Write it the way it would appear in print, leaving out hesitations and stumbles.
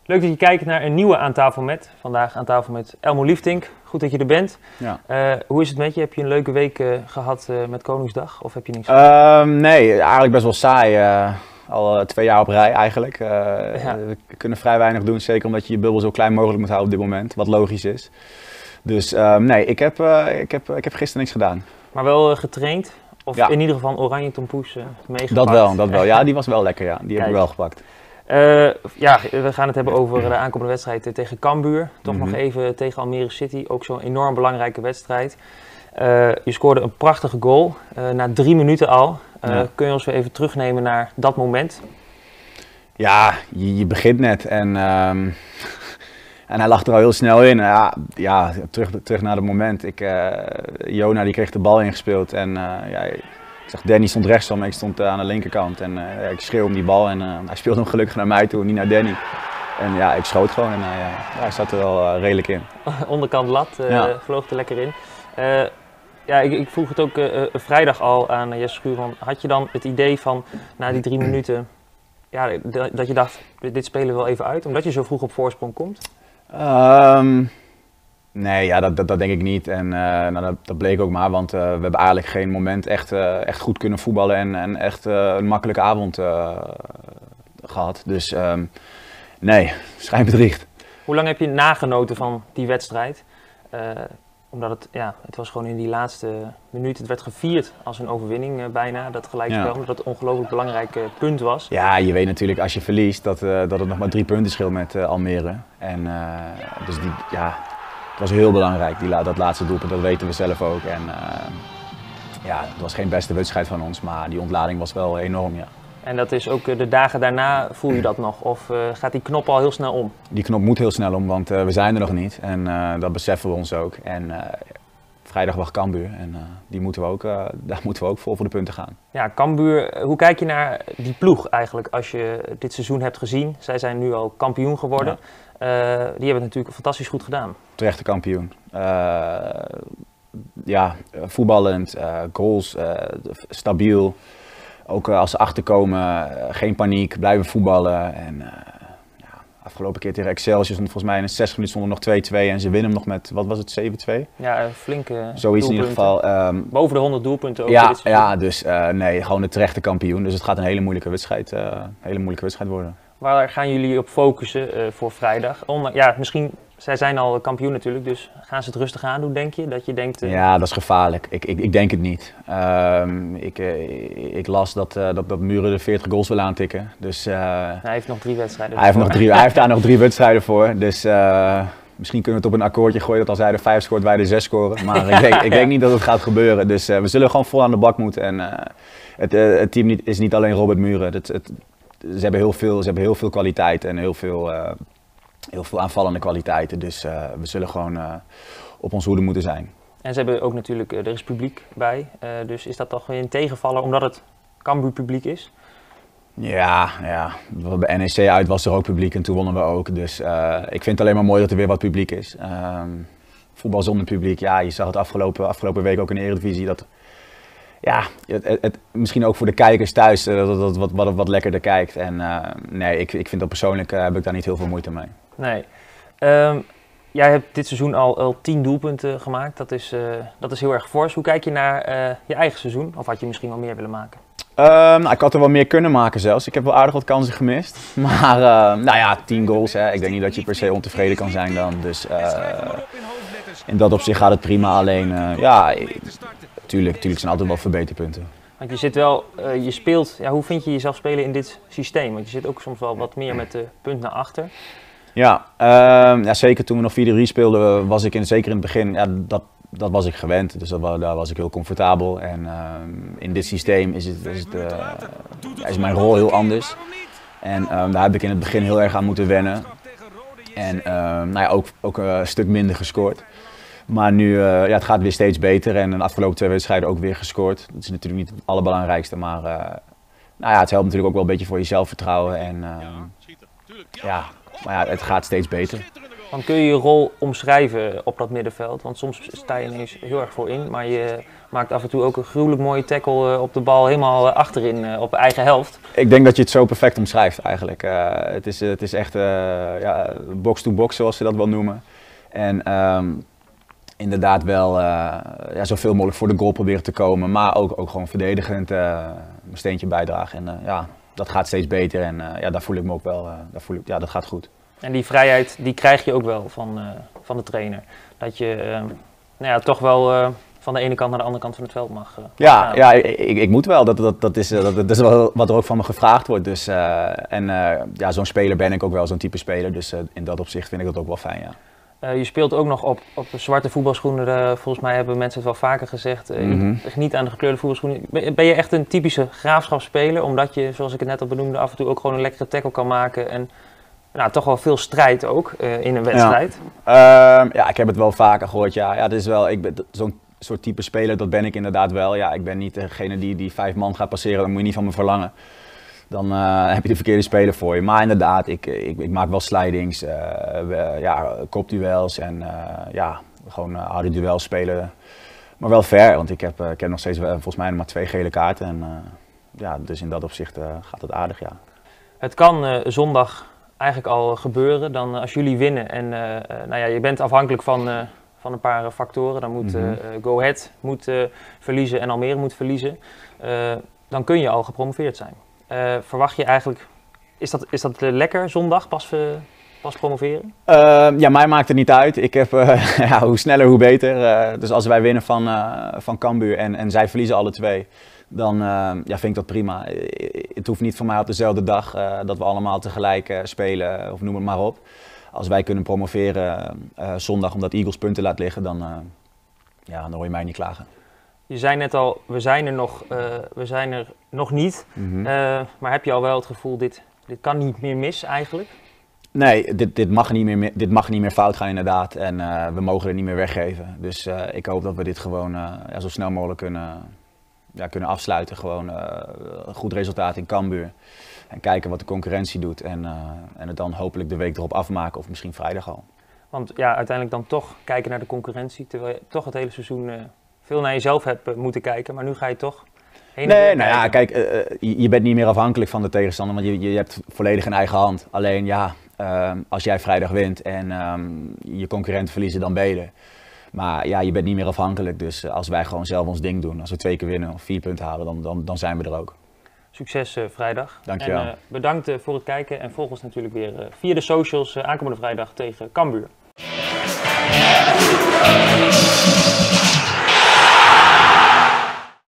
Leuk dat je kijkt naar een nieuwe Aan Tafel Met. Vandaag aan tafel met Elmo Liefdink. Goed dat je er bent. Ja. Hoe is het met je? Heb je een leuke week gehad met Koningsdag? Of heb je niks Nee, eigenlijk best wel saai. Al 2 jaar op rij eigenlijk. We kunnen vrij weinig doen, zeker omdat je je bubbel zo klein mogelijk moet houden op dit moment. Wat logisch is. Dus nee, ik heb gisteren niks gedaan. Maar wel getraind? Of ja. in ieder geval een oranje tompoes meegepakt? Dat wel. Ja, die was wel lekker. Ja. Die heb ik wel gepakt. Ja, we gaan het hebben over de aankomende wedstrijd tegen Cambuur. Toch nog even tegen Almere City. Ook zo'n enorm belangrijke wedstrijd. Je scoorde een prachtige goal na 3 minuten al. Kun je ons weer even terugnemen naar dat moment? Ja, je begint net en hij lag er al heel snel in. Ja, terug naar het moment. Jona die kreeg de bal ingespeeld en ik zag Danny stond rechts van me, ik stond aan de linkerkant en ik schreeuw om die bal en hij speelde hem gelukkig naar mij toe, niet naar Danny. En ja, ik schoot gewoon en hij zat er wel redelijk in. Onderkant lat, vloog er lekker in. Ik vroeg het ook vrijdag al aan Jesse Schuurman. Had je dan het idee van na die 3 minuten dat je dacht, dit spelen we wel even uit, omdat je zo vroeg op voorsprong komt? Nee, ja, dat denk ik niet. En dat bleek ook maar, want we hebben eigenlijk geen moment echt goed kunnen voetballen en echt een makkelijke avond gehad. Dus nee, schijnbedriegt. Hoe lang heb je nagenoten van die wedstrijd? Omdat het was gewoon in die laatste minuut, het werd gevierd als een overwinning bijna, dat gelijkspel, omdat het een ongelooflijk belangrijk punt was. Ja, je weet natuurlijk als je verliest dat het nog maar 3 punten scheelt met Almere. En dus het was heel belangrijk, dat laatste doelpunt, dat weten we zelf ook. En het was geen beste wedstrijd van ons, maar die ontlading was wel enorm, ja. En dat is ook de dagen daarna, voel je dat nog? Of gaat die knop al heel snel om? Die knop moet heel snel om, want we zijn er nog niet. En dat beseffen we ons ook. En vrijdag wacht Cambuur en daar moeten we ook vol voor de punten gaan. Ja, Cambuur, hoe kijk je naar die ploeg eigenlijk als je dit seizoen hebt gezien? Zij zijn nu al kampioen geworden. Ja. Die hebben het natuurlijk fantastisch goed gedaan. Terechte kampioen. Voetballend, goals, stabiel. Ook als ze achterkomen, geen paniek, blijven voetballen. En afgelopen keer tegen Excelsior stond volgens mij in de 60 minuten nog 2-2 en ze winnen hem nog met, wat was het, 7-2? Ja, flinke zoiets in ieder geval. Boven de 100 doelpunten ook. Dus nee, gewoon de terechte kampioen. Dus het gaat een hele moeilijke wedstrijd worden. Waar gaan jullie op focussen voor vrijdag? Misschien, zij zijn al kampioen natuurlijk, dus gaan ze het rustig aan doen, denk je? Dat je denkt... Ja, dat is gevaarlijk. Ik denk het niet. Ik las dat Muren de 40 goals wil aantikken. Dus, hij heeft nog 3 wedstrijden. Hij heeft daar nog 3 wedstrijden voor. Dus misschien kunnen we het op een akkoordje gooien dat als hij er 5 scoort, wij er 6 scoren. Maar ik denk niet dat het gaat gebeuren. Dus we zullen gewoon vol aan de bak moeten. En het team is niet alleen Robert Muren. Ze hebben heel veel kwaliteit en heel veel aanvallende kwaliteiten. Dus we zullen gewoon op ons hoede moeten zijn. En ze hebben ook natuurlijk, er is publiek bij. Dus is dat toch weer een tegenvaller omdat het Cambuur publiek is? Ja. Bij NEC uit was er ook publiek en toen wonnen we ook. Dus ik vind het alleen maar mooi dat er weer wat publiek is. Voetbal zonder publiek, je zag het afgelopen week ook in de Eredivisie. Misschien ook voor de kijkers thuis dat het wat lekkerder kijkt. En nee, ik vind dat persoonlijk heb ik daar niet heel veel moeite mee. Nee. Jij hebt dit seizoen al 10 doelpunten gemaakt. Dat is heel erg fors. Hoe kijk je naar je eigen seizoen? Of had je misschien wel meer willen maken? Ik had er wel meer kunnen maken zelfs. Ik heb wel aardig wat kansen gemist. Maar 10 goals. Hè. Ik denk niet dat je per se ontevreden kan zijn dan. Dus in dat opzicht gaat het prima. Alleen tuurlijk zijn altijd wel verbeterpunten. Want je zit wel, je speelt, hoe vind je jezelf spelen in dit systeem? Want je zit ook soms wel wat meer met de punt naar achter. Ja, zeker toen we nog 4-3 speelden was ik zeker in het begin, dat was ik gewend. Dus daar was ik heel comfortabel. En in dit systeem is mijn rol heel anders. En daar heb ik in het begin heel erg aan moeten wennen. En ook een stuk minder gescoord. Maar nu, het gaat weer steeds beter en de afgelopen 2 wedstrijden ook weer gescoord. Dat is natuurlijk niet het allerbelangrijkste, maar het helpt natuurlijk ook wel een beetje voor je zelfvertrouwen. En maar het gaat steeds beter. Want kun je je rol omschrijven op dat middenveld? Want soms sta je ineens heel erg voorin, maar je maakt af en toe ook een gruwelijk mooie tackle op de bal helemaal achterin op eigen helft. Ik denk dat je het zo perfect omschrijft eigenlijk. Het is echt box-to-box zoals ze dat wel noemen. En inderdaad wel zoveel mogelijk voor de goal proberen te komen, maar ook gewoon verdedigend mijn steentje bijdragen. En dat gaat steeds beter en daar voel ik me ook wel, dat gaat goed. En die vrijheid die krijg je ook wel van de trainer. Dat je toch wel van de ene kant naar de andere kant van het veld mag gaan. Ja, ik moet wel. Dat is wel wat er ook van me gevraagd wordt. Dus, zo'n speler ben ik ook wel, zo'n type speler. Dus in dat opzicht vind ik dat ook wel fijn, ja. Je speelt ook nog op zwarte voetbalschoenen. Volgens mij hebben mensen het wel vaker gezegd. Niet aan de gekleurde voetbalschoenen. Ben je echt een typische graafschapsspeler? Omdat je, zoals ik het net al benoemde, af en toe ook gewoon een lekkere tackle kan maken. En toch wel veel strijd ook in een wedstrijd. Ik heb het wel vaker gehoord. Ja, het is wel, ik ben zo'n soort type speler, dat ben ik inderdaad wel. Ja, ik ben niet degene die 5 man gaat passeren. Dat moet je niet van me verlangen. Dan heb je de verkeerde speler voor je. Maar inderdaad, ik maak wel slidings, kopduels en gewoon harde duels spelen. Maar wel fair, want ik heb nog steeds volgens mij nog maar 2 gele kaarten. En, dus in dat opzicht gaat het aardig, ja. Het kan zondag eigenlijk al gebeuren dan als jullie winnen. En je bent afhankelijk van een paar factoren. Dan moet Go Ahead verliezen en Almere moet verliezen. Dan kun je al gepromoveerd zijn. Verwacht je eigenlijk, is dat lekker zondag pas promoveren? Mij maakt het niet uit. Ik heb, hoe sneller hoe beter. Dus als wij winnen van Cambuur en zij verliezen alle 2, dan vind ik dat prima. Het hoeft niet voor mij op dezelfde dag dat we allemaal tegelijk spelen of noem het maar op. Als wij kunnen promoveren zondag omdat Eagles punten laat liggen, dan hoor je mij niet klagen. Je zei net al, we zijn er nog niet, maar heb je al wel het gevoel, dit kan niet meer mis eigenlijk? Nee, dit mag niet meer fout gaan inderdaad en we mogen het niet meer weggeven. Dus ik hoop dat we dit gewoon zo snel mogelijk kunnen afsluiten. Gewoon een goed resultaat in Cambuur en kijken wat de concurrentie doet en het dan hopelijk de week erop afmaken of misschien vrijdag al. Want uiteindelijk dan toch kijken naar de concurrentie, terwijl je toch het hele seizoen veel naar jezelf hebt moeten kijken, maar nu ga je toch heen en weer kijk, je bent niet meer afhankelijk van de tegenstander, want je hebt volledig in eigen hand. Alleen als jij vrijdag wint en je concurrenten verliezen, dan ben je er. Maar je bent niet meer afhankelijk, dus als wij gewoon zelf ons ding doen, als we 2 keer winnen of 4 punten halen, dan zijn we er ook. Succes vrijdag. Dankjewel. En bedankt voor het kijken en volg ons natuurlijk weer via de socials aankomende vrijdag tegen Cambuur.